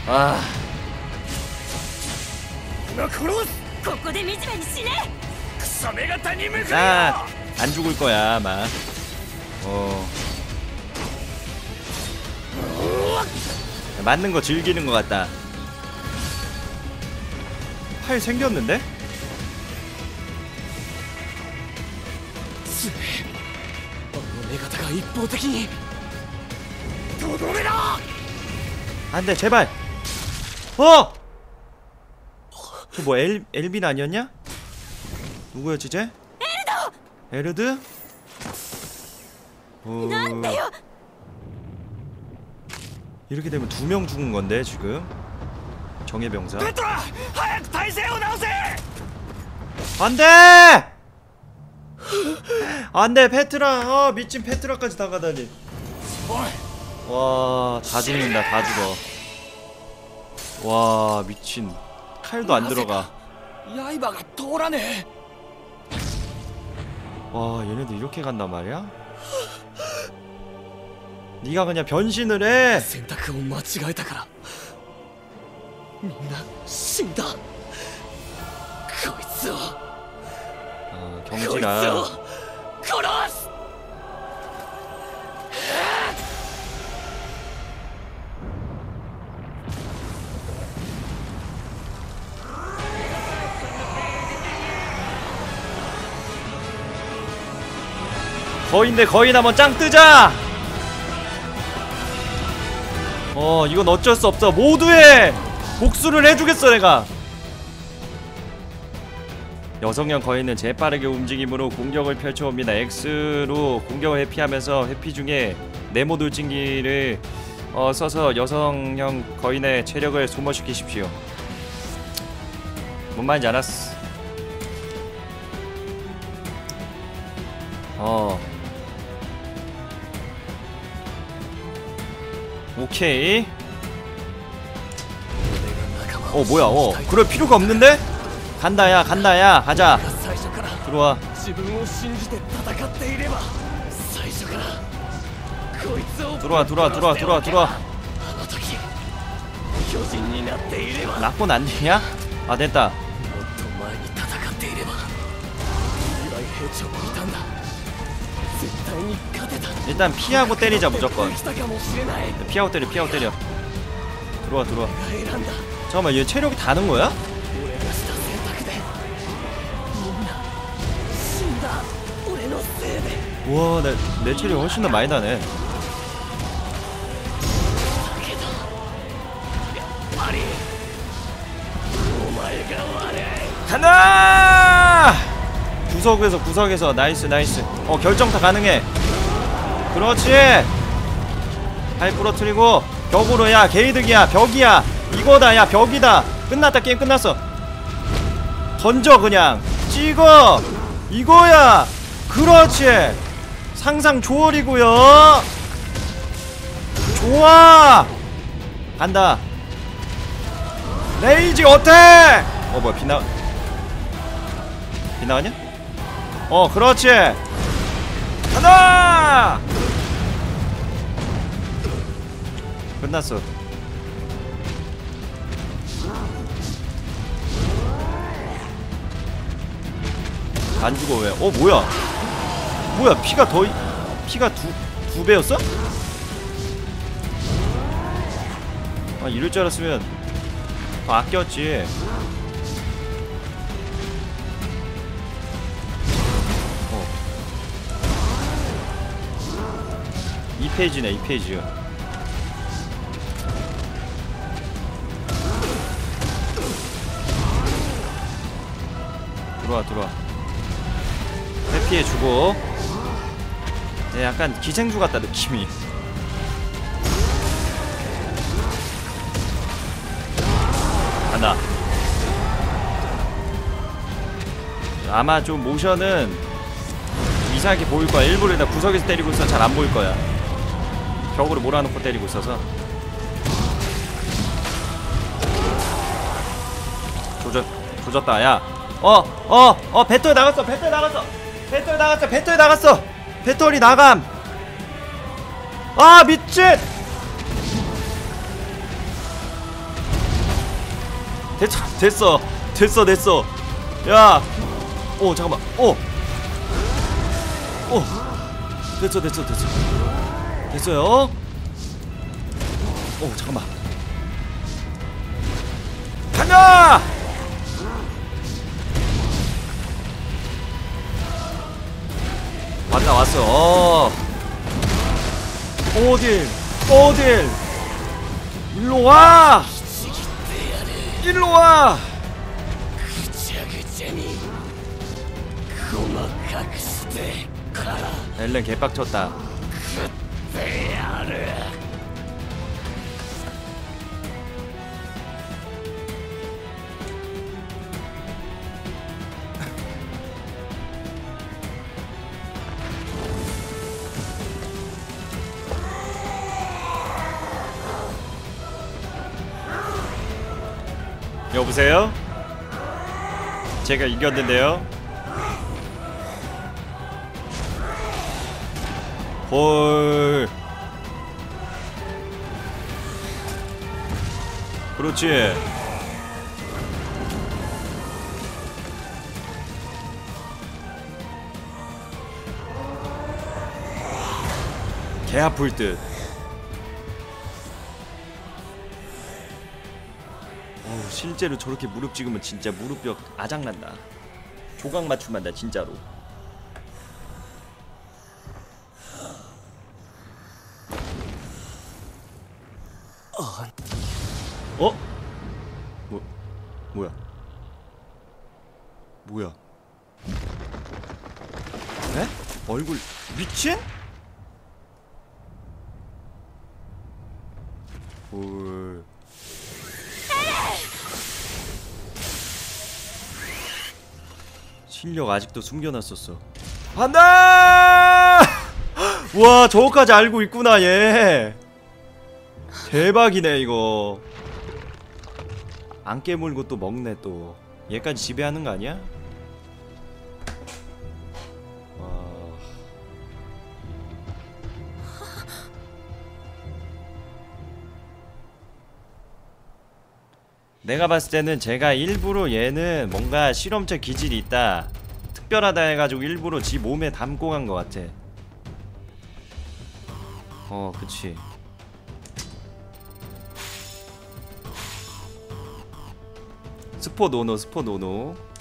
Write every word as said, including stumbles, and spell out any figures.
아. 나 안 죽을 거야 아마. 어. 맞는 거 즐기는 것 같다. 팔 생겼는데? 안돼 제발. 어! 저 뭐 엘 엘빈 아니었냐? 누구였지 쟤? 에르드? 어... 이렇게 되면 두 명 죽은 건데 지금 정예병사. 안돼! 안돼 페트라. 어 미친 페트라까지 다가다니. 와 다 죽는다 다 죽어. 와 미친 칼도 안 들어가. 와 얘네들 이렇게 간단 말이야? 니가 그냥 변신을 해. 아 경진아. 거인데 거인 한번 짱 뜨자. 어 이건 어쩔 수 없어. 모두의 복수를 해주겠어 내가. 여성형 거인은 재빠르게 움직임으로 공격을 펼쳐옵니다. X로 공격을 회피하면서 회피 중에 네모 돌진기를 어, 써서 여성형 거인의 체력을 소모시키십시오. 뭔 말인지 알았어. 어 오케이. 어 뭐야. 어 그럴 필요가 없는데? 간다야 간다야 가자. 들어와. 들어와 들어와 들어와 들어와 들어와. 낙본 안 되냐? 아 됐다. 일단 피하고 때리자 무조건. 피하고 때려 피하고 때려. 들어와 들어와. 잠깐만 얘 체력이 다는 거야? 우와 내, 내 체력이 훨씬 더 많이 나네. 간다! 구석에서 구석에서 나이스 나이스. 어 결정타 가능해. 그렇지. 발 부러뜨리고 벽으로. 야 게이득이야 벽이야 이거다. 야 벽이다. 끝났다 게임 끝났어. 던져 그냥 찍어 이거야. 그렇지. 상상 초월이구요. 좋아. 간다. 레이지 어택. 어 뭐야 비나 비나가냐? 어 그렇지. 간다. 끝났어. 안 죽어 왜? 어 뭐야? 뭐야 피가 더 피가 두 두 배였어? 아 이럴 줄 알았으면 더 아꼈지. 어. 이 페이지네 이 페이지. 들어와 들어와. 회피해주고. 네, 약간 기생주 같다 느낌이. 간다. 아마 좀 모션은 이상하게 보일 거야. 일부러 다 구석에서 때리고 있어. 잘 안 보일 거야. 벽으로 몰아놓고 때리고 있어서. 조졌 조졌다 야. 어 어 어 배터리 나갔어. 배터리 나갔어. 배터리 나갔어. 배터리 나갔어. 배터리 나감. 아 미친. 됐어 됐어 됐어 됐어. 야, 오 잠깐만. 오, 오, 됐어 됐어 됐어 됐어요. 오 잠깐만. 간다. 왔다 왔어. 어. 오딜 오딜 일로와 일로와. 엘렌 개빡쳤다. 여보세요? 제가 이겼는데요. 헐. 그렇지. 개 아플 듯. 어우, 실제로 저렇게 무릎 찍으면 진짜 무릎뼈 아작난다. 조각 맞춤한다 진짜로. 어? 뭐 뭐야? 뭐야? 에? 얼굴 미친? 헐. 실력 아직도 숨겨놨었어. 간다! 와, 저거까지 알고 있구나 얘. 대박이네 이거. 안 깨물고 또 먹네 또. 얘까지 지배하는 거 아니야? 와. 내가 봤을 때는 제가 일부러 얘는 뭔가 실험체 기질이 있다, 특별하다 해가지고 일부러 지 몸에 담고 간 것 같아. 어, 그치. 스포 노노 스포 노노.